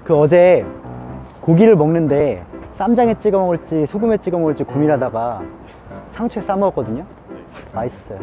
그 어제 고기를 먹는데 쌈장에 찍어 먹을지 소금에 찍어 먹을지 고민하다가 상추에 싸 먹었거든요. 맛있었어요.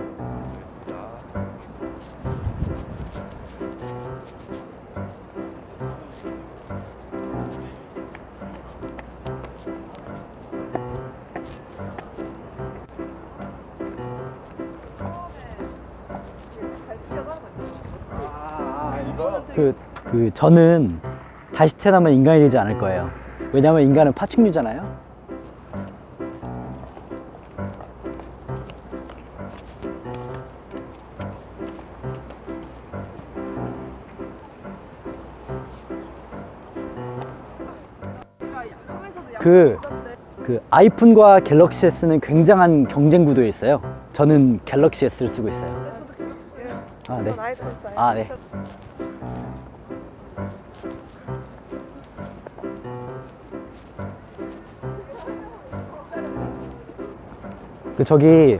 저는 다시 태어나면 인간이 되지 않을 거예요. 왜냐면 인간은 파충류잖아요. 아이폰과 갤럭시 S는 굉장한 경쟁 구도에 있어요. 저는 갤럭시 S를 쓰고 있어요. 아, 네. 전 아이폰 써요. 아, 네. 저기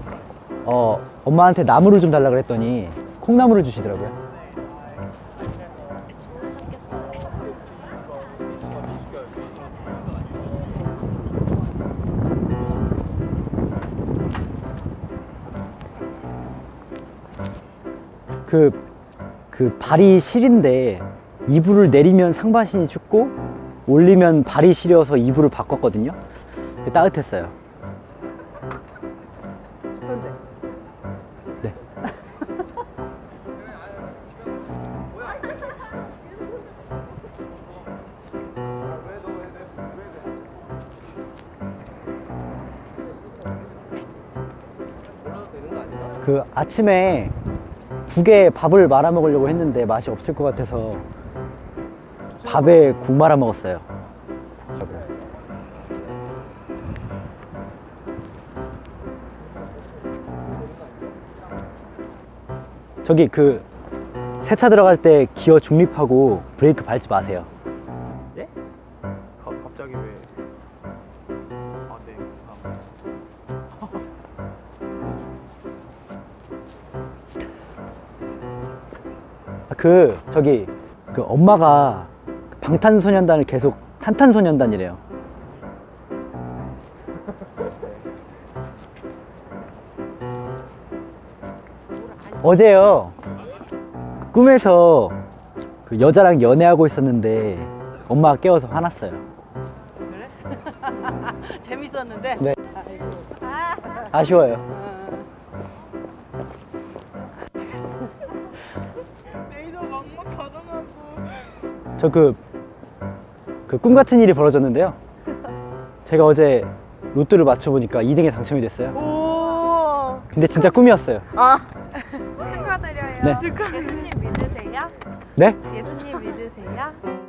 엄마한테 나무를 좀 달라 그랬더니 콩나물을 주시더라고요. 발이 시린데 이불을 내리면 상반신이 춥고 올리면 발이 시려서 이불을 바꿨거든요. 따뜻했어요. 네. 아침에 국에 밥을 말아 먹으려고 했는데 맛이 없을 것 같아서 밥에 국 말아 먹었어요. 저기 세차 들어갈 때 기어 중립하고 브레이크 밟지 마세요. 예? 갑자기 왜? 아, 네. 엄마가 방탄소년단을 계속 탄탄소년단이래요. 어제요, 꿈에서 여자랑 연애하고 있었는데 엄마가 깨워서 화났어요. 그래? 재밌었는데? 네. 아이고. 아쉬워요. 레이더 막막 가져가고. 꿈 같은 일이 벌어졌는데요. 제가 어제 로또를 맞춰보니까 2등에 당첨이 됐어요. 오. 근데 진짜 꿈이었어요. 축하드려요. 네. 예수님 믿으세요? 네? 예수님 믿으세요?